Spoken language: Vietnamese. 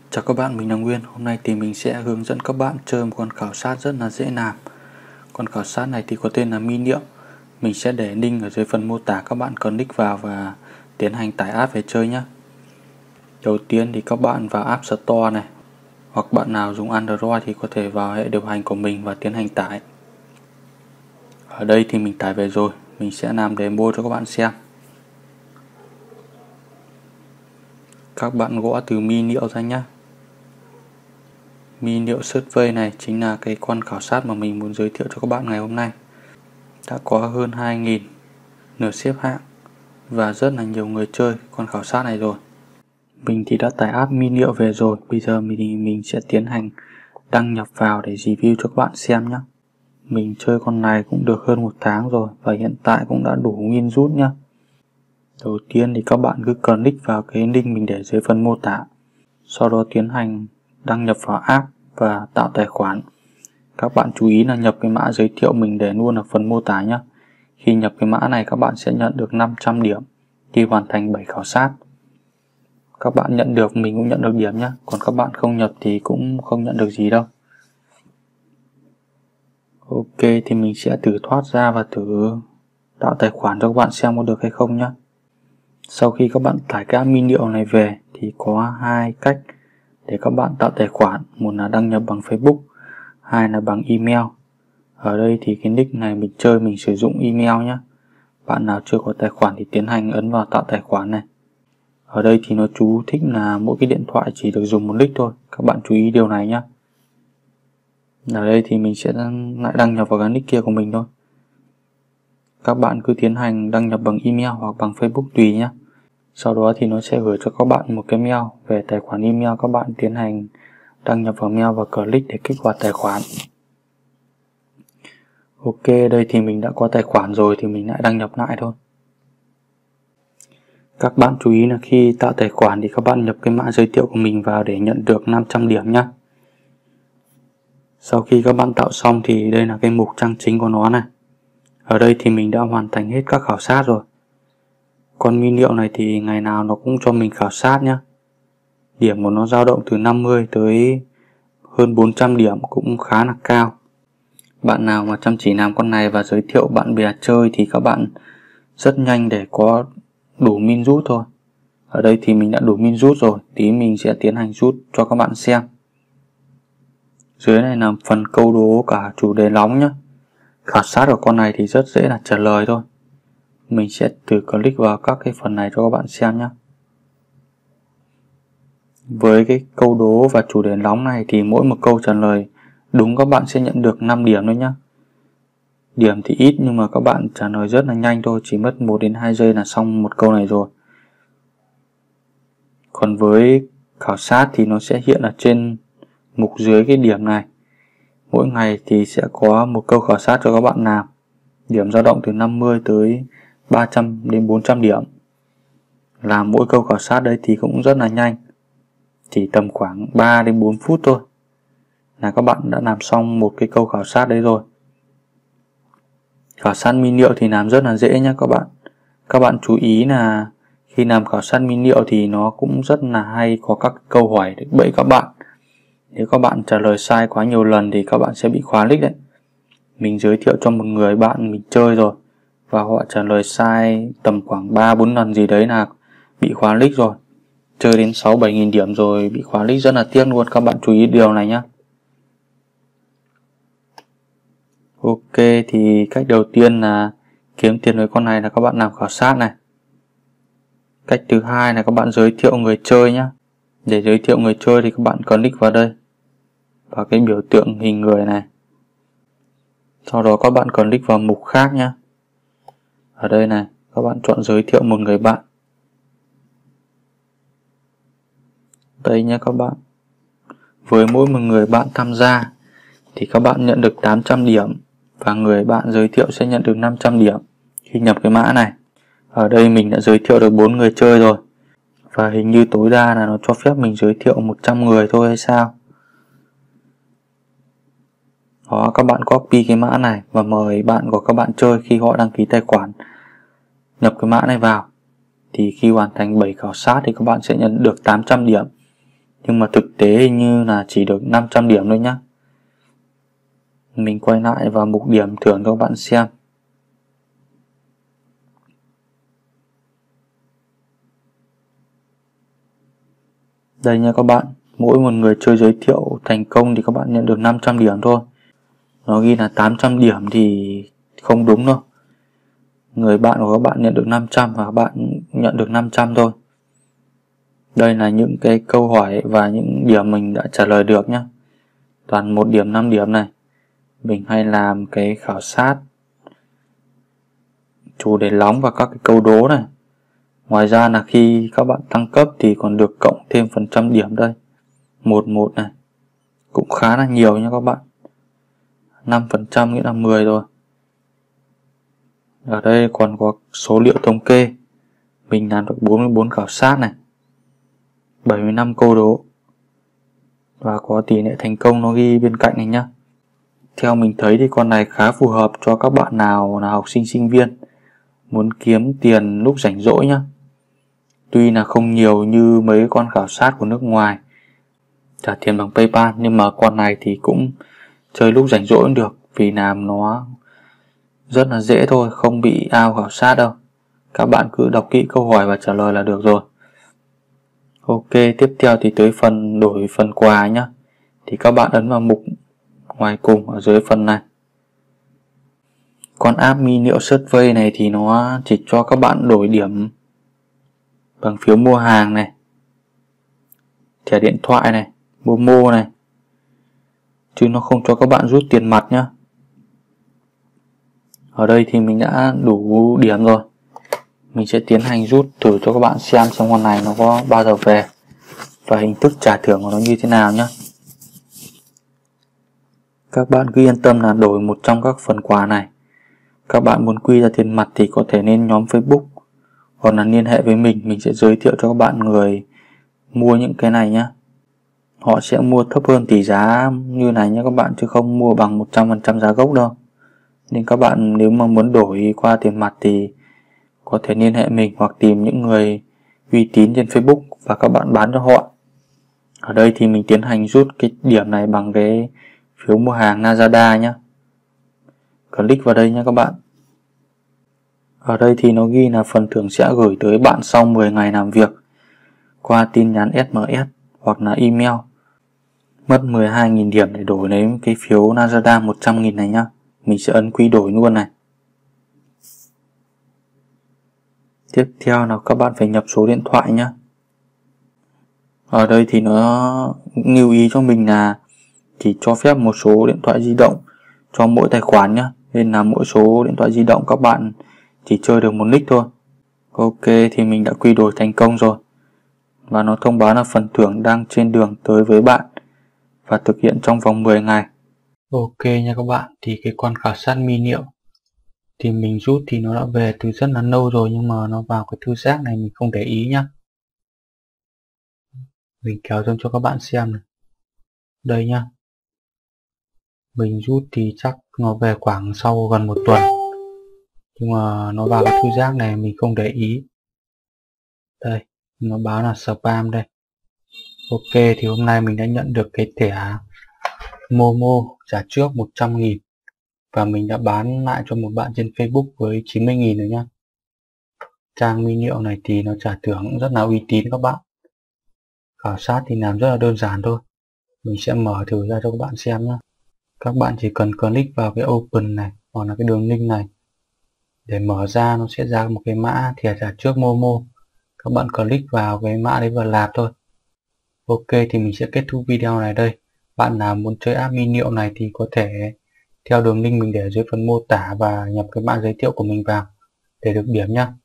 Chào các bạn, mình là Nguyên. Hôm nay thì mình sẽ hướng dẫn các bạn chơi một con khảo sát rất là dễ làm. Con khảo sát này thì có tên là Miniệu. Mình sẽ để link ở dưới phần mô tả, các bạn click vào và tiến hành tải app về chơi nhé. Đầu tiên thì các bạn vào App Store này, hoặc bạn nào dùng Android thì có thể vào hệ điều hành của mình và tiến hành tải. Ở đây thì mình tải về rồi, mình sẽ làm demo cho các bạn xem. Các bạn gõ từ Miniệu ra nhé. Miniệu Survey này chính là cái con khảo sát mà mình muốn giới thiệu cho các bạn ngày hôm nay. Đã có hơn 2.000 lượt xếp hạng và rất là nhiều người chơi con khảo sát này rồi. Mình thì đã tải app Miniệu về rồi. Bây giờ mình sẽ tiến hành đăng nhập vào để review cho các bạn xem nhé. Mình chơi con này cũng được hơn 1 tháng rồi và hiện tại cũng đã đủ win rút nhé. Đầu tiên thì các bạn cứ click vào cái link mình để dưới phần mô tả. Sau đó tiến hành đăng nhập vào app và tạo tài khoản. Các bạn chú ý là nhập cái mã giới thiệu mình để luôn ở phần mô tả nhé. Khi nhập cái mã này các bạn sẽ nhận được 500 điểm khi hoàn thành 7 khảo sát. Các bạn nhận được, mình cũng nhận được điểm nhé. Còn các bạn không nhập thì cũng không nhận được gì đâu. Ok, thì mình sẽ thử thoát ra và thử tạo tài khoản cho các bạn xem có được hay không nhé. Sau khi các bạn tải cái app Miniệu này về thì có hai cách để các bạn tạo tài khoản. Một là đăng nhập bằng Facebook, hai là bằng email. Ở đây thì cái nick này mình chơi mình sử dụng email nhé. Bạn nào chưa có tài khoản thì tiến hành ấn vào tạo tài khoản này. Ở đây thì nó chú thích là mỗi cái điện thoại chỉ được dùng một nick thôi. Các bạn chú ý điều này nhé. Ở đây thì mình sẽ lại đăng nhập vào cái nick kia của mình thôi. Các bạn cứ tiến hành đăng nhập bằng email hoặc bằng Facebook tùy nhé. Sau đó thì nó sẽ gửi cho các bạn một cái mail về tài khoản email. Các bạn tiến hành đăng nhập vào mail và click để kích hoạt tài khoản. Ok, đây thì mình đã có tài khoản rồi thì mình lại đăng nhập lại thôi. Các bạn chú ý là khi tạo tài khoản thì các bạn nhập cái mã giới thiệu của mình vào để nhận được 500 điểm nhé. Sau khi các bạn tạo xong thì đây là cái mục trang chính của nó này. Ở đây thì mình đã hoàn thành hết các khảo sát rồi. Con Miniệu này thì ngày nào nó cũng cho mình khảo sát nhé. Điểm của nó dao động từ 50 tới hơn 400 điểm, cũng khá là cao. Bạn nào mà chăm chỉ làm con này và giới thiệu bạn bè chơi thì các bạn rất nhanh để có đủ min rút thôi. Ở đây thì mình đã đủ min rút rồi, tí mình sẽ tiến hành rút cho các bạn xem. Dưới này là phần câu đố cả chủ đề nóng nhé. Khảo sát của con này thì rất dễ là trả lời thôi. Mình sẽ thử click vào các cái phần này cho các bạn xem nhé. Với cái câu đố và chủ đề nóng này thì mỗi một câu trả lời đúng các bạn sẽ nhận được 5 điểm thôi nhé. Điểm thì ít nhưng mà các bạn trả lời rất là nhanh thôi, chỉ mất 1 đến 2 giây là xong một câu này rồi. Còn với khảo sát thì nó sẽ hiện ở trên mục dưới cái điểm này. Mỗi ngày thì sẽ có một câu khảo sát cho các bạn làm. Điểm dao động từ 50 tới 300 đến 400 điểm. Làm mỗi câu khảo sát đấy thì cũng rất là nhanh. Chỉ tầm khoảng 3 đến 4 phút thôi là các bạn đã làm xong một cái câu khảo sát đấy rồi. Khảo sát Miniệu thì làm rất là dễ nhé các bạn. Các bạn chú ý là khi làm khảo sát Miniệu thì nó cũng rất là hay có các câu hỏi để bẫy các bạn. Nếu các bạn trả lời sai quá nhiều lần thì các bạn sẽ bị khóa nick đấy. Mình giới thiệu cho một người bạn mình chơi rồi và họ trả lời sai tầm khoảng 3-4 lần gì đấy là bị khóa nick rồi. Chơi đến 6-7 nghìn điểm rồi bị khóa nick, rất là tiếc luôn. Các bạn chú ý điều này nhé. Ok, thì cách đầu tiên là kiếm tiền với con này là các bạn làm khảo sát này. Cách thứ hai là các bạn giới thiệu người chơi nhé. Để giới thiệu người chơi thì các bạn click vào đây, vào cái biểu tượng hình người này. Sau đó các bạn click vào mục khác nhé. Ở đây này, các bạn chọn giới thiệu một người bạn. Đây nhé các bạn. Với mỗi một người bạn tham gia thì các bạn nhận được 800 điểm và người bạn giới thiệu sẽ nhận được 500 điểm khi nhập cái mã này. Ở đây mình đã giới thiệu được 4 người chơi rồi. Và hình như tối đa là nó cho phép mình giới thiệu 100 người thôi hay sao. Đó, các bạn copy cái mã này và mời bạn của các bạn chơi khi họ đăng ký tài khoản. Nhập cái mã này vào thì khi hoàn thành 7 khảo sát thì các bạn sẽ nhận được 800 điểm. Nhưng mà thực tế hình như là chỉ được 500 điểm thôi nhá. Mình quay lại vào mục điểm thưởng cho các bạn xem. Đây nha các bạn, mỗi một người chơi giới thiệu thành công thì các bạn nhận được 500 điểm thôi. Nó ghi là 800 điểm thì không đúng đâu. Người bạn của các bạn nhận được 500 và các bạn nhận được 500 thôi. Đây là những cái câu hỏi và những điểm mình đã trả lời được nhé. Toàn 1 điểm 5 điểm này. Mình hay làm cái khảo sát chủ đề nóng và các cái câu đố này. Ngoài ra là khi các bạn tăng cấp thì còn được cộng thêm phần trăm điểm đây. 11 này. Cũng khá là nhiều nha các bạn. 5% nghĩa là 10 rồi. Ở đây còn có số liệu thống kê. Mình làm được 44 khảo sát này, 75 câu đố. Và có tỷ lệ thành công nó ghi bên cạnh này nhá. Theo mình thấy thì con này khá phù hợp cho các bạn nào là học sinh sinh viên muốn kiếm tiền lúc rảnh rỗi nhá. Tuy là không nhiều như mấy con khảo sát của nước ngoài trả tiền bằng PayPal, nhưng mà con này thì cũng chơi lúc rảnh rỗi cũng được, vì làm nó rất là dễ thôi, không bị ao khảo sát đâu. Các bạn cứ đọc kỹ câu hỏi và trả lời là được rồi. Ok, tiếp theo thì tới phần đổi phần quà nhá. Thì các bạn ấn vào mục ngoài cùng ở dưới phần này. Con app Mi Niệu Survey này thì nó chỉ cho các bạn đổi điểm bằng phiếu mua hàng này, thẻ điện thoại này, Momo này, chứ nó không cho các bạn rút tiền mặt nhá. Ở đây thì mình đã đủ điểm rồi. Mình sẽ tiến hành rút thử cho các bạn xem con này nó có bao giờ về và hình thức trả thưởng của nó như thế nào nhé. Các bạn cứ yên tâm là đổi một trong các phần quà này. Các bạn muốn quy ra tiền mặt thì có thể lên nhóm Facebook hoặc là liên hệ với mình sẽ giới thiệu cho các bạn người mua những cái này nhé. Họ sẽ mua thấp hơn tỷ giá như này nhé các bạn, chứ không mua bằng 100% giá gốc đâu. Nên các bạn nếu mà muốn đổi qua tiền mặt thì có thể liên hệ mình hoặc tìm những người uy tín trên Facebook và các bạn bán cho họ. Ở đây thì mình tiến hành rút cái điểm này bằng cái phiếu mua hàng Lazada nhé. Click vào đây nhé các bạn. Ở đây thì nó ghi là phần thưởng sẽ gửi tới bạn sau 10 ngày làm việc qua tin nhắn SMS hoặc là email. Mất 12.000 điểm để đổi lấy cái phiếu Lazada 100.000 này nhá. Mình sẽ ấn quy đổi luôn này. Tiếp theo là các bạn phải nhập số điện thoại nhé. Ở đây thì nó lưu ý cho mình là chỉ cho phép một số điện thoại di động cho mỗi tài khoản nhé. Nên là mỗi số điện thoại di động các bạn chỉ chơi được một nick thôi. Ok, thì mình đã quy đổi thành công rồi. Và nó thông báo là phần thưởng đang trên đường tới với bạn và thực hiện trong vòng 10 ngày. Ok nha các bạn, thì cái con khảo sát Mi Niệu thì mình rút thì nó đã về từ rất là lâu rồi, nhưng mà nó vào cái thư xác này mình không để ý nhá. Mình kéo lên cho các bạn xem này. Đây nhá. Mình rút thì chắc nó về khoảng sau gần 1 tuần, nhưng mà nó vào cái thư giác này mình không để ý. Đây, nó báo là spam đây. Ok, thì hôm nay mình đã nhận được cái thẻ Momo trả trước 100.000 và mình đã bán lại cho một bạn trên Facebook với 90.000 rồi nhá. Trang Mi Niệu này thì nó trả thưởng rất là uy tín các bạn. Khảo sát thì làm rất là đơn giản thôi. Mình sẽ mở thử ra cho các bạn xem nhé. Các bạn chỉ cần click vào cái open này hoặc là cái đường link này để mở ra, nó sẽ ra một cái mã thẻ trả trước Momo. Các bạn click vào cái mã đấy và nạp thôi. Ok, thì mình sẽ kết thúc video này đây. Bạn nào muốn chơi app Mi Niệu này thì có thể theo đường link mình để dưới phần mô tả và nhập cái mã giới thiệu của mình vào để được điểm nhá.